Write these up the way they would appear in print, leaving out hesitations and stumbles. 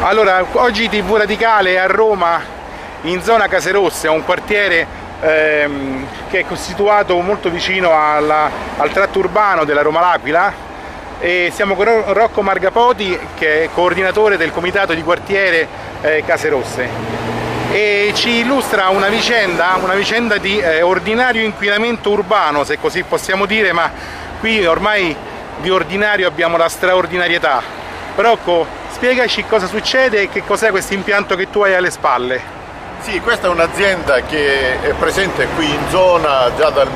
Allora, oggi TV Radicale è a Roma, in zona Caserosse, un quartiere che è costituito molto vicino al tratto urbano della Roma L'Aquila, e siamo con Rocco Margapoti, che è coordinatore del comitato di quartiere Caserosse, e ci illustra una vicenda di ordinario inquinamento urbano, se così possiamo dire, ma qui ormai di ordinario abbiamo la straordinarietà. Rocco, spiegaci cosa succede e che cos'è questo impianto che tu hai alle spalle. Sì, questa è un'azienda che è presente qui in zona già dal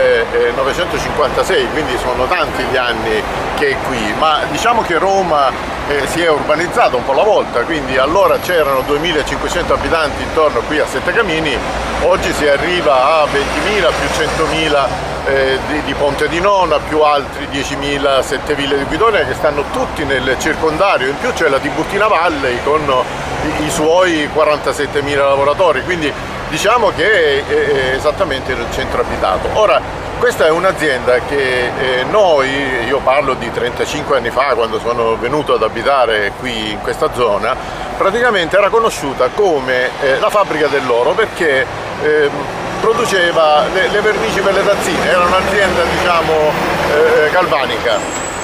1956, quindi sono tanti gli anni che è qui, ma diciamo che Roma si è urbanizzata un po' alla volta, quindi allora c'erano 2500 abitanti intorno qui a Sette Camini, oggi si arriva a 20.000 più 100.000 di Ponte di Nona, più altri 10.000 Sette Ville di Guidonia, che stanno tutti nel circondario. In più c'è la Tiburtina Valley con i suoi 47.000 lavoratori, quindi diciamo che è esattamente nel centro abitato. Ora, questa è un'azienda che io parlo di 35 anni fa, quando sono venuto ad abitare qui in questa zona, praticamente era conosciuta come la fabbrica dell'oro, perché produceva le vernici per le tazzine, era un'azienda, diciamo, galvanica.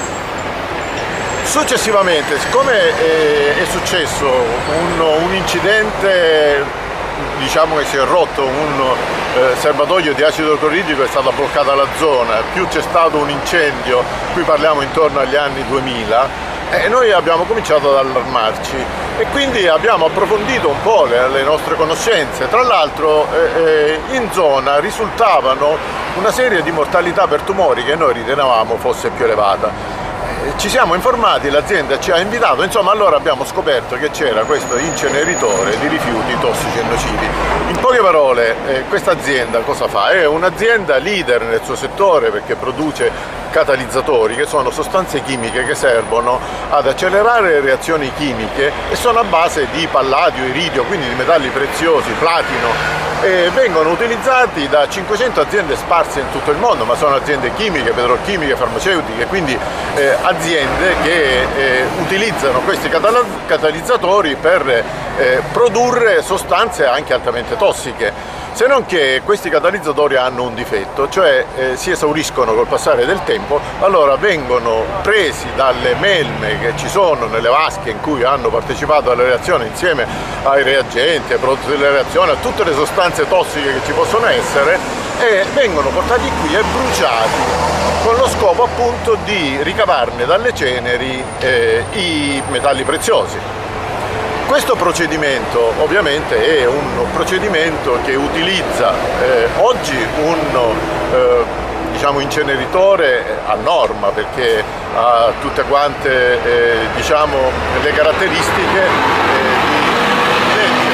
Successivamente, siccome è successo un incidente, diciamo che si è rotto un serbatoio di acido cloridrico, è stata bloccata la zona, più c'è stato un incendio, qui parliamo intorno agli anni 2000, e noi abbiamo cominciato ad allarmarci e quindi abbiamo approfondito un po' le nostre conoscenze. Tra l'altro in zona risultavano una serie di mortalità per tumori che noi ritenevamo fosse più elevata. Ci siamo informati, l'azienda ci ha invitato, insomma, allora abbiamo scoperto che c'era questo inceneritore di rifiuti tossici e nocivi. In poche parole, questa azienda cosa fa? È un'azienda leader nel suo settore, perché produce catalizzatori, che sono sostanze chimiche che servono ad accelerare le reazioni chimiche e sono a base di palladio, iridio, quindi di metalli preziosi, platino, e vengono utilizzati da 500 aziende sparse in tutto il mondo, ma sono aziende chimiche, petrolchimiche, farmaceutiche, quindi aziende che utilizzano questi catalizzatori per produrre sostanze anche altamente tossiche. Se non che questi catalizzatori hanno un difetto, cioè si esauriscono col passare del tempo, allora vengono presi dalle melme che ci sono nelle vasche in cui hanno partecipato alla reazione, insieme ai reagenti, ai prodotti della reazione, a tutte le sostanze tossiche che ci possono essere, e vengono portati qui e bruciati con lo scopo appunto di ricavarne dalle ceneri i metalli preziosi. Questo procedimento ovviamente è un procedimento che utilizza oggi un diciamo inceneritore a norma, perché ha tutte quante diciamo le caratteristiche di legge,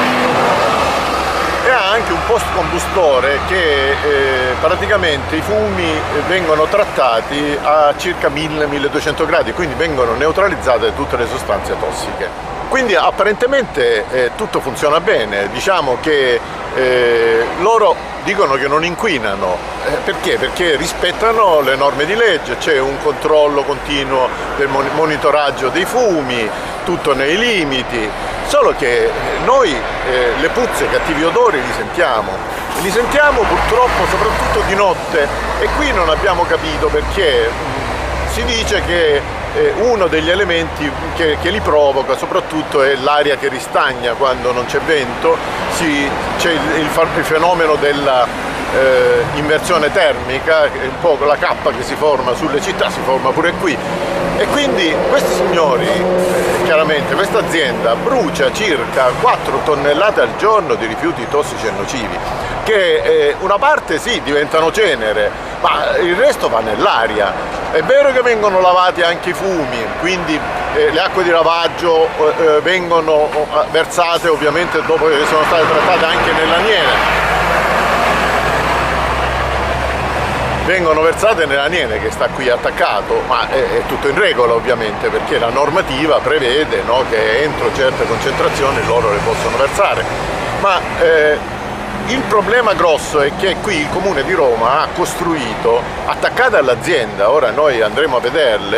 e ha anche un post combustore che praticamente i fumi vengono trattati a circa 1000-1200 gradi, quindi vengono neutralizzate tutte le sostanze tossiche. Quindi apparentemente tutto funziona bene, diciamo che loro dicono che non inquinano, perché? Perché rispettano le norme di legge, c'è un controllo continuo del monitoraggio dei fumi, tutto nei limiti, solo che noi le puzze, i cattivi odori li sentiamo purtroppo soprattutto di notte, e qui non abbiamo capito perché. Si dice che uno degli elementi che li provoca soprattutto è l'aria che ristagna quando non c'è vento, c'è il fenomeno della inversione termica, un po' la cappa che si forma sulle città, si forma pure qui, e quindi questi signori, chiaramente questa azienda brucia circa 4 tonnellate al giorno di rifiuti tossici e nocivi, che una parte sì diventano cenere, ma il resto va nell'aria. È vero che vengono lavati anche i fumi, quindi le acque di lavaggio vengono versate ovviamente dopo che sono state trattate anche nell'aniene. Vengono versate nell'aniene che sta qui attaccato, ma è tutto in regola ovviamente, perché la normativa prevede, no, che entro certe concentrazioni loro le possono versare. Ma il problema grosso è che qui il Comune di Roma ha costruito, attaccate all'azienda, ora noi andremo a vederle,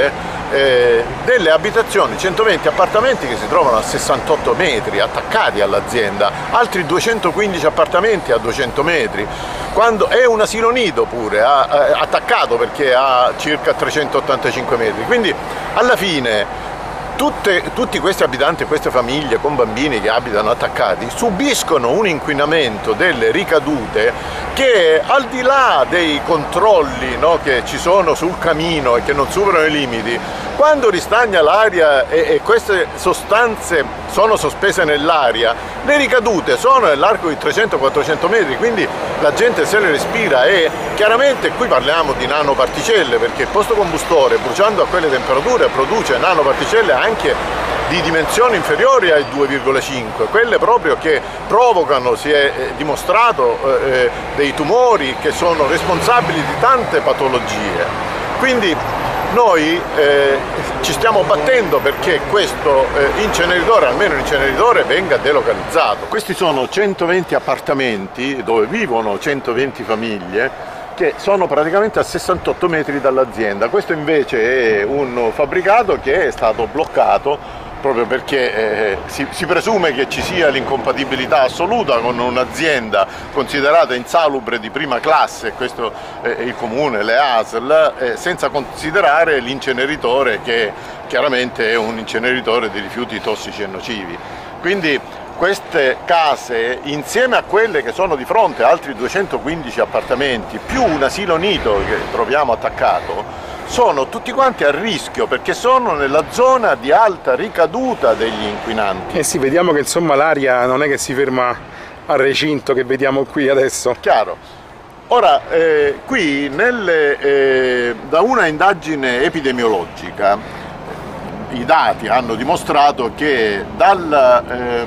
delle abitazioni, 120 appartamenti che si trovano a 68 metri attaccati all'azienda, altri 215 appartamenti a 200 metri, quando è un asilo nido pure attaccato, perché ha circa 385 metri. Quindi alla fine tutti questi abitanti e queste famiglie con bambini che abitano attaccati subiscono un inquinamento delle ricadute che, al di là dei controlli, no, che ci sono sul camino e che non superano i limiti, quando ristagna l'aria e queste sostanze sono sospese nell'aria, le ricadute sono nell'arco di 300-400 metri, quindi la gente se le respira. E chiaramente qui parliamo di nanoparticelle, perché il postocombustore, bruciando a quelle temperature, produce nanoparticelle anche di dimensioni inferiori ai 2,5, quelle proprio che provocano, si è dimostrato, dei tumori che sono responsabili di tante patologie. Quindi noi ci stiamo battendo perché questo inceneritore, almeno l'inceneritore, venga delocalizzato. Questi sono 120 appartamenti dove vivono 120 famiglie, che sono praticamente a 68 metri dall'azienda. Questo invece è un fabbricato che è stato bloccato proprio perché si presume che ci sia l'incompatibilità assoluta con un'azienda considerata insalubre di prima classe, questo il comune, le ASL, senza considerare l'inceneritore, che chiaramente è un inceneritore di rifiuti tossici e nocivi. Quindi queste case, insieme a quelle che sono di fronte, altri 215 appartamenti, più un asilo nido che troviamo attaccato, sono tutti quanti a rischio perché sono nella zona di alta ricaduta degli inquinanti. Eh sì, vediamo che insomma l'aria non è che si ferma al recinto che vediamo qui adesso. Chiaro. Ora, qui da una indagine epidemiologica, i dati hanno dimostrato che dal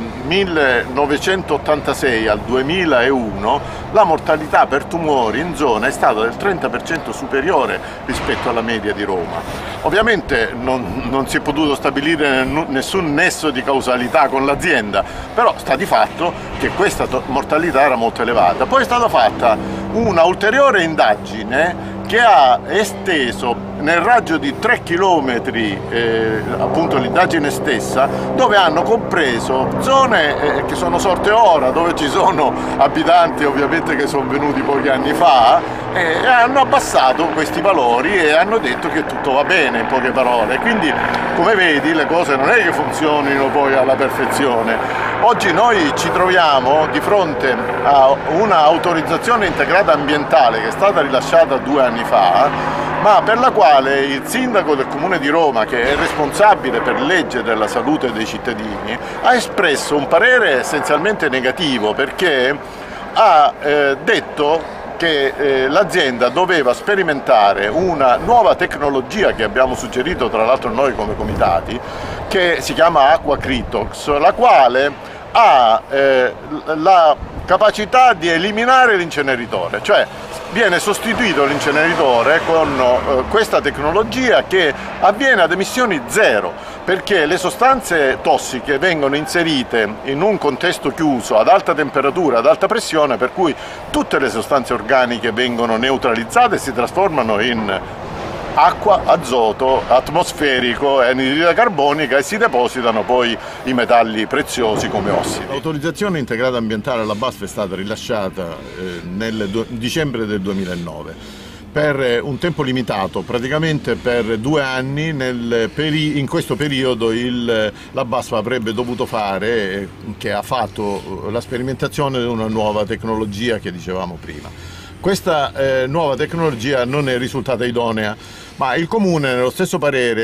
1986 al 2001 la mortalità per tumori in zona è stata del 30% superiore rispetto alla media di Roma. Ovviamente non si è potuto stabilire nessun nesso di causalità con l'azienda, però sta di fatto che questa mortalità era molto elevata. Poi è stata fatta una ulteriore indagine che ha esteso nel raggio di 3 km appunto l'indagine stessa, dove hanno compreso zone che sono sorte ora, dove ci sono abitanti ovviamente che sono venuti pochi anni fa, e hanno abbassato questi valori e hanno detto che tutto va bene, in poche parole. Quindi, come vedi, le cose non è che funzionino poi alla perfezione. Oggi noi ci troviamo di fronte a una autorizzazione integrata ambientale che è stata rilasciata 2 anni fa, ma per la quale il sindaco del Comune di Roma, che è responsabile per legge della salute dei cittadini, ha espresso un parere essenzialmente negativo, perché ha detto che l'azienda doveva sperimentare una nuova tecnologia che abbiamo suggerito tra l'altro noi come comitati, che si chiama Aqua Critox, la quale ha la capacità di eliminare l'inceneritore, cioè viene sostituito l'inceneritore con questa tecnologia che avviene ad emissioni zero, perché le sostanze tossiche vengono inserite in un contesto chiuso ad alta temperatura, ad alta pressione, per cui tutte le sostanze organiche vengono neutralizzate e si trasformano in acqua, azoto, atmosferico e anidride carbonica, e si depositano poi i metalli preziosi come ossidi. L'autorizzazione integrata ambientale alla BASF è stata rilasciata nel dicembre del 2009 per un tempo limitato, praticamente per 2 anni. In questo periodo la BASF avrebbe dovuto fare, che ha fatto, la sperimentazione di una nuova tecnologia che dicevamo prima. Questa nuova tecnologia non è risultata idonea, ma il Comune nello stesso parere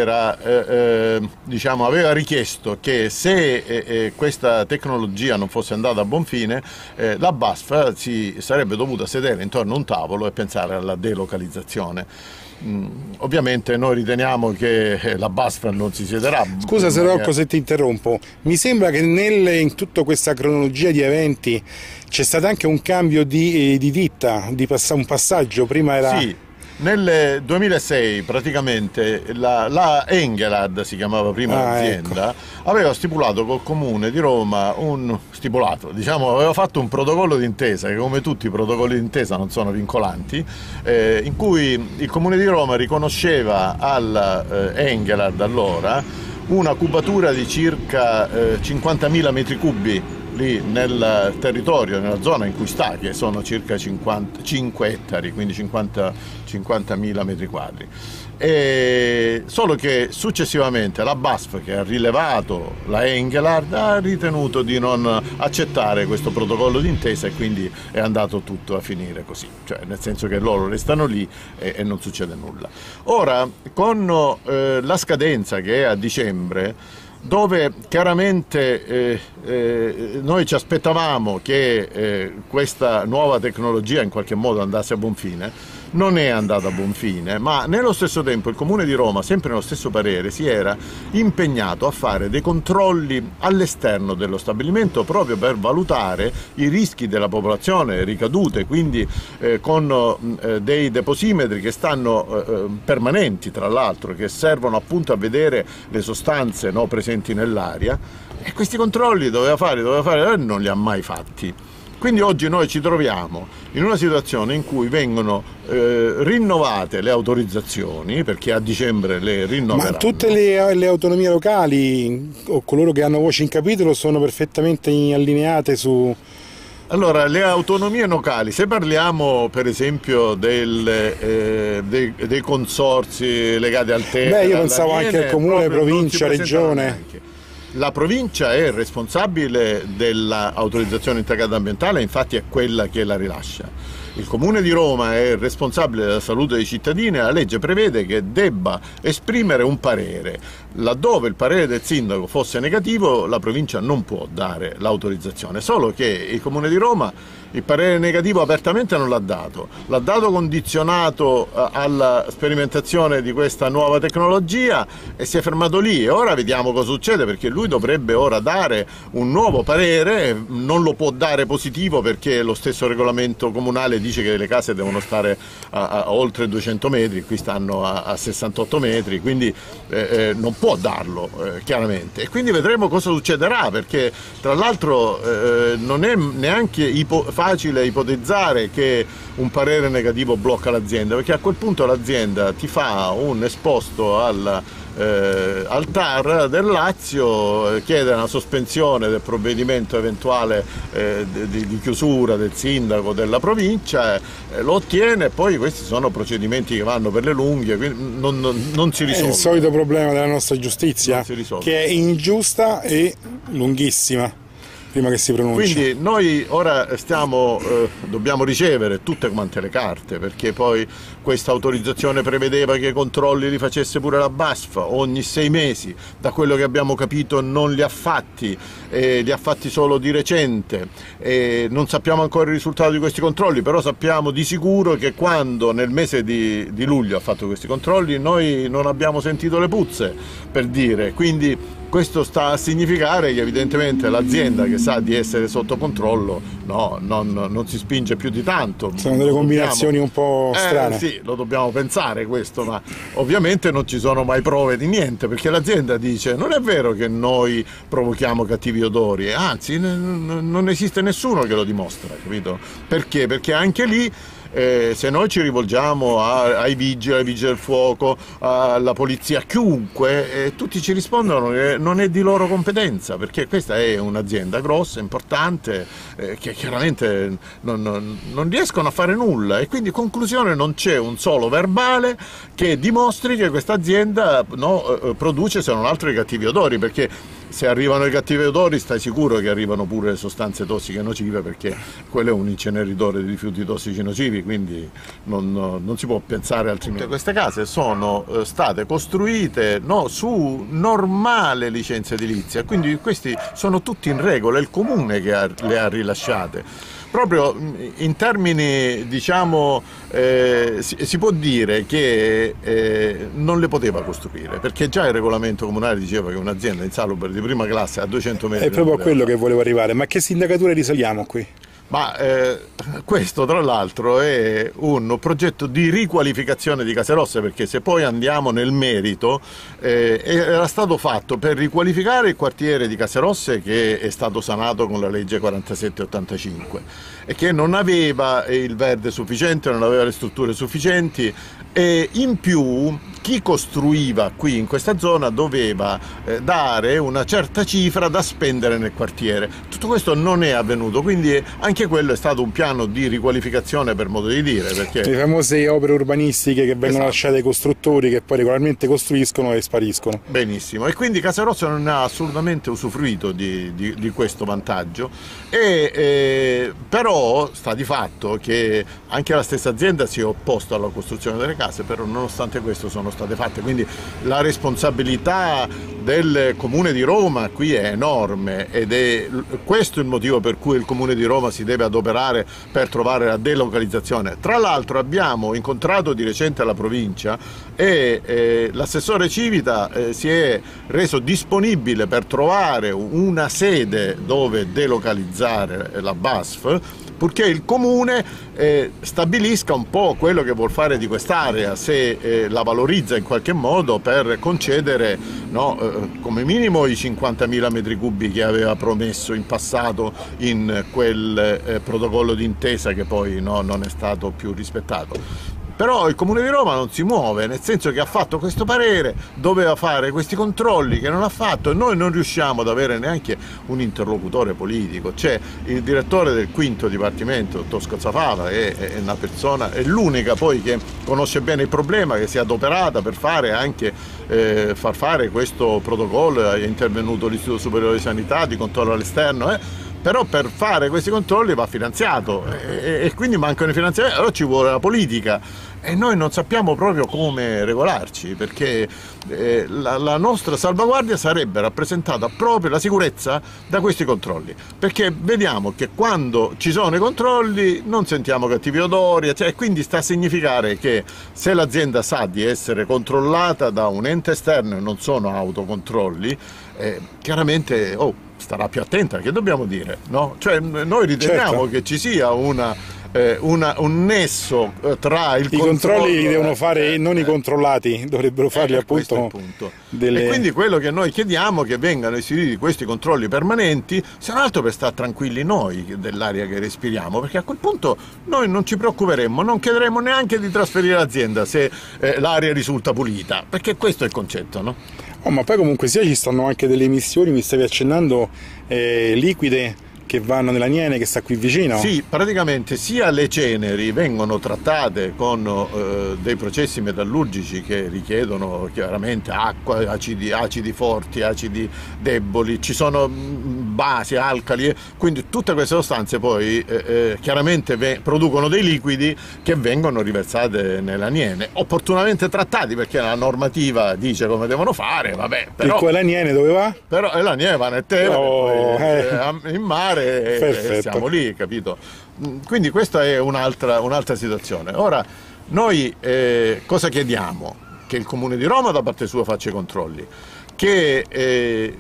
aveva richiesto che se questa tecnologia non fosse andata a buon fine, la BASF si sarebbe dovuta sedere intorno a un tavolo e pensare alla delocalizzazione. Ovviamente noi riteniamo che la BASF non si siederà. Scusa se Rocco, se ti interrompo, mi sembra che in tutta questa cronologia di eventi c'è stato anche un cambio di ditta, un passaggio. Prima era... Nel 2006 praticamente la Engelad, si chiamava prima l'azienda, ecco, aveva stipulato col Comune di Roma aveva fatto un protocollo d'intesa, che come tutti i protocolli d'intesa non sono vincolanti, in cui il Comune di Roma riconosceva alla Engelad allora una cubatura di circa 50.000 metri cubi lì nel territorio, nella zona in cui sta, che sono circa 5 ettari, quindi 50.000 metri quadri. Solo che successivamente la BASF, che ha rilevato la Engelad, ha ritenuto di non accettare questo protocollo d'intesa e quindi è andato tutto a finire così, cioè nel senso che loro restano lì e non succede nulla. Ora, con la scadenza che è a dicembre, dove chiaramente noi ci aspettavamo che questa nuova tecnologia in qualche modo andasse a buon fine, non è andata a buon fine, ma nello stesso tempo il Comune di Roma, sempre nello stesso parere, si era impegnato a fare dei controlli all'esterno dello stabilimento proprio per valutare i rischi della popolazione, ricadute, quindi con dei deposimetri che stanno permanenti, tra l'altro, che servono appunto a vedere le sostanze presenti nell'aria, e questi controlli doveva fare, non li ha mai fatti. Quindi oggi noi ci troviamo in una situazione in cui vengono rinnovate le autorizzazioni, perché a dicembre le rinnoveranno. Ma tutte le autonomie locali o coloro che hanno voce in capitolo sono perfettamente allineate su... Allora, le autonomie locali, se parliamo per esempio dei consorzi legati al tema... io pensavo anche al comune, provincia, regione... La provincia è responsabile dell'autorizzazione integrata ambientale, infatti è quella che la rilascia. Il Comune di Roma è responsabile della salute dei cittadini e la legge prevede che debba esprimere un parere. Laddove il parere del sindaco fosse negativo, la provincia non può dare l'autorizzazione, solo che il Comune di Roma il parere negativo apertamente non l'ha dato condizionato alla sperimentazione di questa nuova tecnologia e si è fermato lì, e ora vediamo cosa succede, perché lui dovrebbe ora dare un nuovo parere, non lo può dare positivo perché lo stesso regolamento comunale dice che le case devono stare a oltre 200 metri, qui stanno a 68 metri, quindi non può darlo chiaramente, e quindi vedremo cosa succederà, perché tra l'altro non è neanche facile ipotizzare che un parere negativo blocca l'azienda, perché a quel punto l'azienda ti fa un esposto al TAR del Lazio, chiede una sospensione del provvedimento eventuale di chiusura del sindaco della provincia, lo ottiene, e poi questi sono procedimenti che vanno per le lunghe, quindi non si risolve. È il solito problema della nostra giustizia, che è ingiusta e lunghissima prima che si pronunci. Quindi noi ora dobbiamo ricevere tutte quante le carte, perché poi questa autorizzazione prevedeva che i controlli li facesse pure la BASF ogni 6 mesi, da quello che abbiamo capito non li ha fatti, li ha fatti solo di recente, non sappiamo ancora il risultato di questi controlli, però sappiamo di sicuro che quando nel mese di luglio ha fatto questi controlli noi non abbiamo sentito le puzze, per dire, quindi questo sta a significare che evidentemente l'azienda, che sa di essere sotto controllo, non si spinge più di tanto. Sono delle combinazioni un po' strane. Sì, lo dobbiamo pensare questo, ma ovviamente non ci sono mai prove di niente, perché l'azienda dice non è vero che noi provochiamo cattivi odori, anzi non esiste nessuno che lo dimostra, capito? Perché? Perché anche lì se noi ci rivolgiamo ai vigili del fuoco, alla polizia, chiunque, tutti ci rispondono che non è di loro competenza, perché questa è un'azienda grossa, importante, che chiaramente non riescono a fare nulla, e quindi conclusione non c'è un solo verbale che dimostri che questa azienda produce, se non altro, i cattivi odori, perché se arrivano i cattivi odori stai sicuro che arrivano pure le sostanze tossiche nocive, perché quello è un inceneritore di rifiuti tossici nocivi, quindi non si può pensare altrimenti. Queste case sono state costruite su normale licenza edilizia, quindi questi sono tutti in regola, è il comune che le ha rilasciate. Proprio in termini, diciamo, si può dire che non le poteva costruire, perché già il regolamento comunale diceva che un'azienda insalubre di prima classe a 200 metri... È proprio a quello che volevo arrivare, ma che sindacatura risaliamo qui? Ma questo tra l'altro è un progetto di riqualificazione di Caserosse, perché se poi andiamo nel merito era stato fatto per riqualificare il quartiere di Caserosse, che è stato sanato con la legge 4785 e che non aveva il verde sufficiente, non aveva le strutture sufficienti, e in più chi costruiva qui in questa zona doveva dare una certa cifra da spendere nel quartiere. Tutto questo non è avvenuto, quindi anche quello è stato un piano di riqualificazione, per modo di dire, perché le famose opere urbanistiche che vengono lasciate ai costruttori, che poi regolarmente costruiscono e spariscono. Benissimo, e quindi Caserosse non ha assolutamente usufruito di questo vantaggio, però sta di fatto che anche la stessa azienda si è opposta alla costruzione delle case, però nonostante questo sono state fatte, quindi la responsabilità del Comune di Roma qui è enorme, ed è questo il motivo per cui il Comune di Roma si deve adoperare per trovare la delocalizzazione. Tra l'altro abbiamo incontrato di recente la provincia e l'assessore Civita si è reso disponibile per trovare una sede dove delocalizzare la BASF, purché il Comune stabilisca un po' quello che vuol fare di quest'area, se la valorizza in qualche modo per concedere, no, come minimo i 50.000 metri cubi che aveva promesso in passato in quel protocollo d'intesa che poi non è stato più rispettato. Però il Comune di Roma non si muove, nel senso che ha fatto questo parere, doveva fare questi controlli che non ha fatto, e noi non riusciamo ad avere neanche un interlocutore politico. C'è il direttore del quinto dipartimento, Tosco Zafala, è una persona, è l'unica poi che conosce bene il problema, che si è adoperata per fare anche far fare questo protocollo, è intervenuto l'Istituto Superiore di Sanità di controllo all'esterno, però per fare questi controlli va finanziato e quindi mancano i finanziamenti, allora ci vuole la politica e noi non sappiamo proprio come regolarci, perché la nostra salvaguardia sarebbe rappresentata proprio la sicurezza da questi controlli, perché vediamo che quando ci sono i controlli non sentiamo cattivi odori, cioè, quindi sta a significare che se l'azienda sa di essere controllata da un ente esterno e non sono autocontrolli, chiaramente starà più attenta, che dobbiamo dire, no? Cioè noi riteniamo che ci sia un nesso tra il controlli li devono fare non i controllati, dovrebbero farli appunto il punto. E quindi quello che noi chiediamo è che vengano istituiti questi controlli permanenti, se non altro per stare tranquilli noi dell'aria che respiriamo, perché a quel punto noi non ci preoccuperemmo, non chiederemo neanche di trasferire l'azienda se l'aria risulta pulita, perché questo è il concetto, no? Ma poi comunque sia ci stanno anche delle emissioni, mi stavi accennando, liquide che vanno nell'Aniene, che sta qui vicino. Sì, praticamente sia le ceneri vengono trattate con dei processi metallurgici che richiedono chiaramente acqua, acidi forti, acidi deboli, ci sono basi, alcali, quindi tutte queste sostanze poi chiaramente producono dei liquidi che vengono riversate nell'Aniene, opportunamente trattati perché la normativa dice come devono fare, vabbè. Però l'Aniene dove va? Però l'Aniene va nel Tevere, in mare, e siamo lì, capito? Quindi questa è un'altra situazione. Ora noi cosa chiediamo? Che il Comune di Roma da parte sua faccia i controlli, che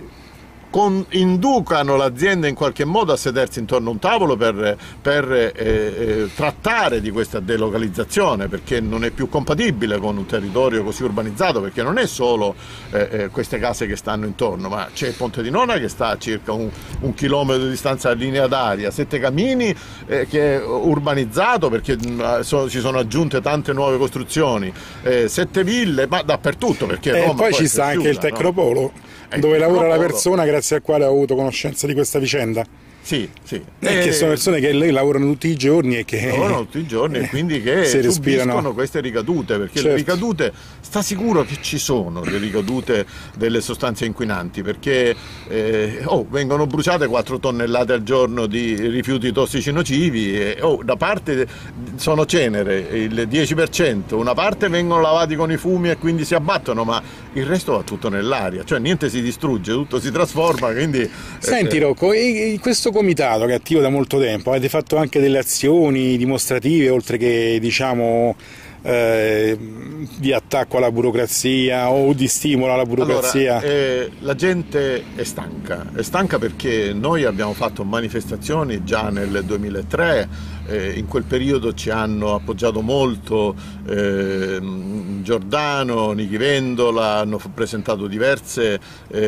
inducano l'azienda in qualche modo a sedersi intorno a un tavolo per trattare di questa delocalizzazione, perché non è più compatibile con un territorio così urbanizzato, perché non è solo queste case che stanno intorno, ma c'è il Ponte di Nona che sta a circa un chilometro di distanza da linea d'aria, Sette Camini che è urbanizzato perché ci sono aggiunte tante nuove costruzioni, Sette Ville, ma dappertutto, perché Roma poi ci sta anche il Tecnopolo, dove lavora la persona grazie al quale ho avuto conoscenza di questa vicenda. Sì, sì. Che sono persone che lei lavorano tutti i giorni e che lavorano tutti i giorni e quindi che subiscono queste ricadute, perché le ricadute, sta sicuro che ci sono le ricadute delle sostanze inquinanti, perché vengono bruciate 4 tonnellate al giorno di rifiuti tossici nocivi e da parte sono cenere il 10%, una parte vengono lavati con i fumi e quindi si abbattono, ma il resto va tutto nell'aria, cioè niente si distrugge, tutto si trasforma, quindi... Senti Rocco, questo comitato che è attivo da molto tempo, avete fatto anche delle azioni dimostrative, oltre che diciamo di attacco alla burocrazia o di stimolo alla burocrazia? Allora, la gente è stanca perché noi abbiamo fatto manifestazioni già nel 2003, in quel periodo ci hanno appoggiato molto Giordano, Nichi Vendola, hanno presentato diverse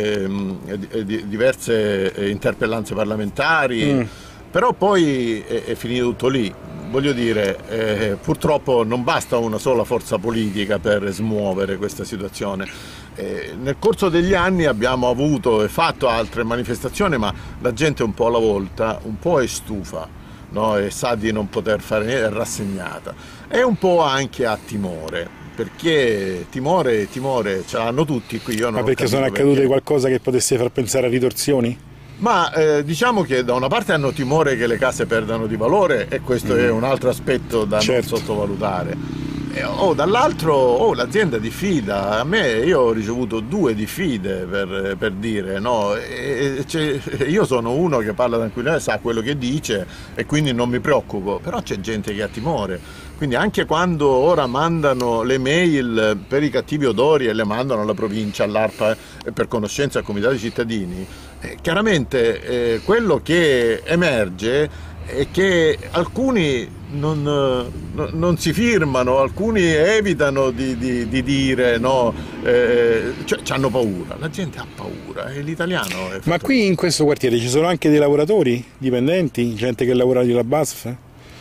interpellanze parlamentari, però poi è finito tutto lì. Voglio dire, purtroppo non basta una sola forza politica per smuovere questa situazione. Nel corso degli anni abbiamo avuto e fatto altre manifestazioni, ma la gente un po' alla volta, un po' è stufa, no? E sa di non poter fare niente, è rassegnata. E un po' anche ha timore, perché timore ce l'hanno tutti qui. Io non Ma perché sono accadute qualcosa che potesse far pensare a ritorsioni? Ma diciamo che da una parte hanno timore che le case perdano di valore, e questo è un altro aspetto da non sottovalutare. Dall'altro l'azienda diffida. A me, io ho ricevuto 2 diffide per dire, no? Io sono uno che parla tranquillamente, sa quello che dice e quindi non mi preoccupo, però c'è gente che ha timore. Quindi anche quando ora mandano le mail per i cattivi odori e le mandano alla provincia, all'ARPA per conoscenza al comitato dei cittadini, chiaramente quello che emerge è che alcuni non si firmano, alcuni evitano di dire no, cioè hanno paura, la gente ha paura e l'italiano è fatto... Ma qui in questo quartiere ci sono anche dei lavoratori dipendenti, gente che lavora nella BASF?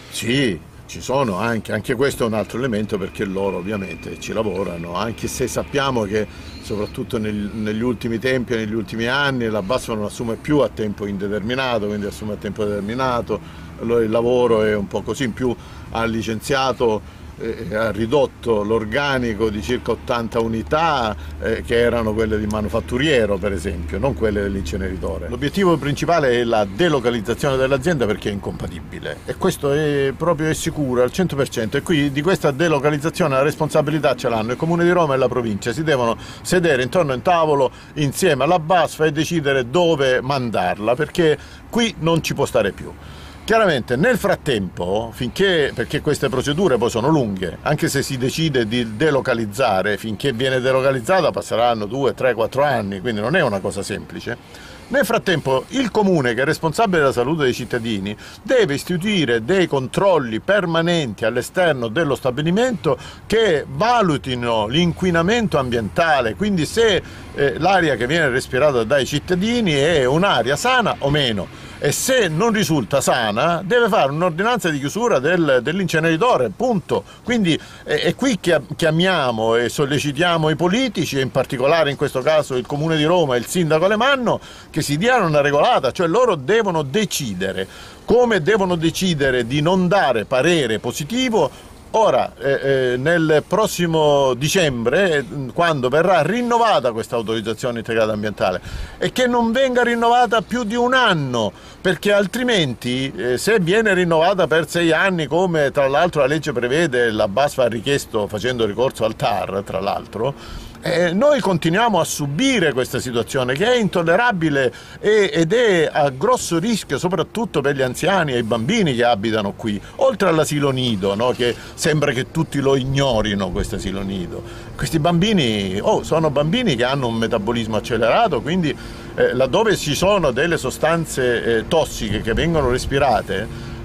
Sì, ci sono anche questo è un altro elemento, perché loro ovviamente ci lavorano, anche se sappiamo che soprattutto negli ultimi tempi e negli ultimi anni la BASF non assume più a tempo indeterminato, quindi assume a tempo determinato, allora il lavoro è un po' così, in più ha licenziato, ha ridotto l'organico di circa 80 unità che erano quelle di manufatturiero, per esempio, non quelle dell'inceneritore. L'obiettivo principale è la delocalizzazione dell'azienda, perché è incompatibile, e questo è sicuro al 100%, e qui di questa delocalizzazione la responsabilità ce l'hanno il Comune di Roma e la provincia. Si devono sedere intorno a un tavolo insieme alla BASF e decidere dove mandarla, perché qui non ci può stare più. Chiaramente nel frattempo, perché queste procedure poi sono lunghe, anche se si decide di delocalizzare, finché viene delocalizzata passeranno 2, 3, 4 anni, quindi non è una cosa semplice. Nel frattempo il comune, che è responsabile della salute dei cittadini, deve istituire dei controlli permanenti all'esterno dello stabilimento che valutino l'inquinamento ambientale, quindi se l'aria che viene respirata dai cittadini è un'aria sana o meno. E se non risulta sana deve fare un'ordinanza di chiusura dell'inceneritore, punto. Quindi è qui che chiamiamo e sollecitiamo i politici, e in particolare in questo caso il Comune di Roma e il Sindaco Alemanno, che si diano una regolata, cioè loro devono decidere, come devono decidere di non dare parere positivo. Ora, nel prossimo dicembre, quando verrà rinnovata questa autorizzazione integrata ambientale, e che non venga rinnovata più di 1 anno, perché altrimenti se viene rinnovata per 6 anni, come tra l'altro la legge prevede, la BASF ha richiesto facendo ricorso al TAR, tra l'altro, noi continuiamo a subire questa situazione che è intollerabile ed è a grosso rischio soprattutto per gli anziani e i bambini che abitano qui, oltre all'asilo nido, no? Che sembra che tutti lo ignorino, questo asilo nido. Questi bambini sono bambini che hanno un metabolismo accelerato, quindi laddove ci sono delle sostanze tossiche che vengono respirate,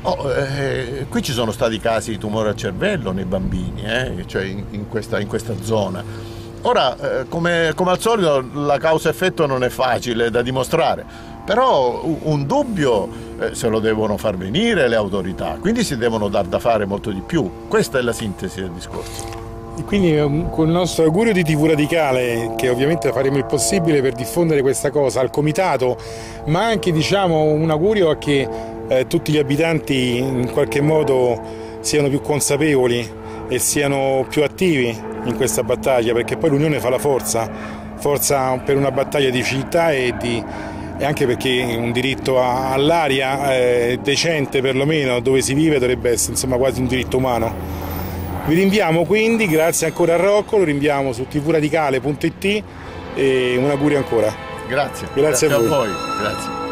qui ci sono stati casi di tumore al cervello nei bambini, cioè in questa zona. Ora, come al solito, la causa-effetto non è facile da dimostrare, però un dubbio se lo devono far venire le autorità, quindi si devono dar da fare molto di più. Questa è la sintesi del discorso. E quindi con il nostro augurio di TV Radicale, che ovviamente faremo il possibile per diffondere questa cosa al comitato, ma anche un augurio a che tutti gli abitanti in qualche modo siano più consapevoli e siano più attivi in questa battaglia, perché poi l'unione fa la forza per una battaglia di civiltà e anche perché un diritto all'aria decente, perlomeno dove si vive, dovrebbe essere quasi un diritto umano. Vi rinviamo quindi, grazie ancora a Rocco, lo rinviamo su tvradicale.it e un augurio ancora. Grazie a voi. Grazie.